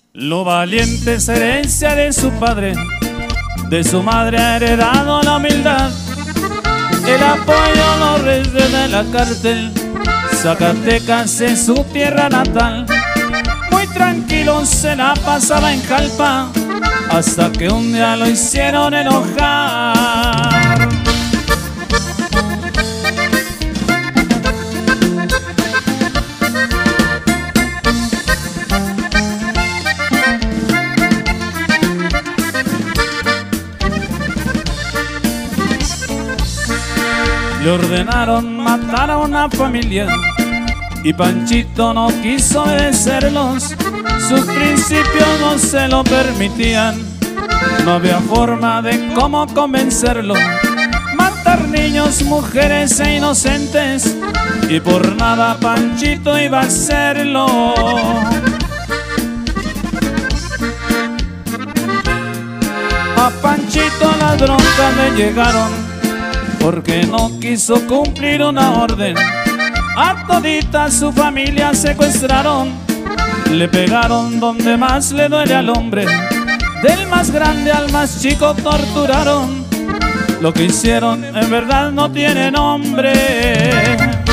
Lo valiente es herencia de su padre, de su madre ha heredado la humildad. El apoyo lo recibe de la cárcel, Zacatecas es su tierra natal. Muy tranquilo se la pasaba en Jalpa, hasta que un día lo hicieron enojar. Le ordenaron matar a una familia y Panchito no quiso obedecerlos. Sus principios no se lo permitían, no había forma de cómo convencerlo. Matar niños, mujeres e inocentes, y por nada Panchito iba a hacerlo. A Panchito las broncas le llegaron porque no quiso cumplir una orden. A todita su familia secuestraron, le pegaron donde más le duele al hombre. Del más grande al más chico torturaron. Lo que hicieron en verdad no tiene nombre.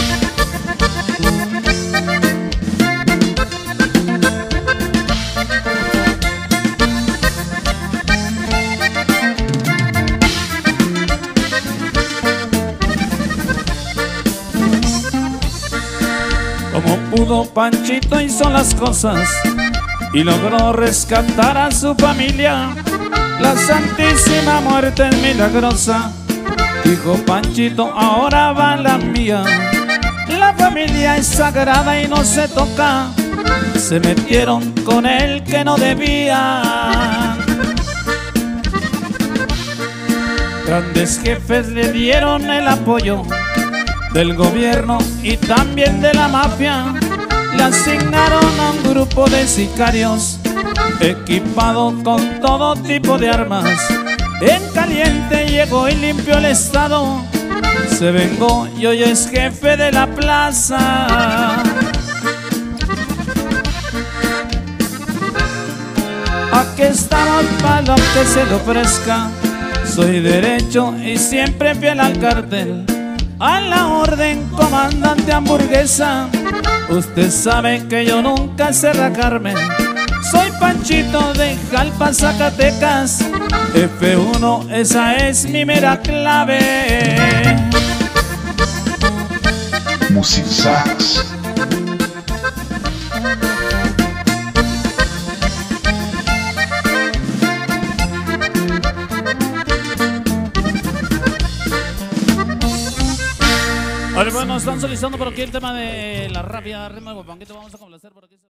Como pudo, Panchito hizo las cosas y logró rescatar a su familia. La Santísima Muerte es milagrosa, dijo Panchito, ahora va la mía. La familia es sagrada y no se toca, se metieron con el que no debía. Grandes jefes le dieron el apoyo del gobierno y también de la mafia. Le asignaron a un grupo de sicarios equipado con todo tipo de armas. En caliente llegó y limpió el estado, se vengó y hoy es jefe de la plaza. Aquí estamos para lo que se le ofrezca, soy derecho y siempre fiel al cartel. A la orden, comandante hamburguesa, usted sabe que yo nunca sé rajarme. Soy Panchito de Jalpa, Zacatecas, F1, esa es mi mera clave. Music Sax. Bueno, están solicitando por aquí el tema de la rápida ritmo de Guapanguito. Vamos a complacer por aquí.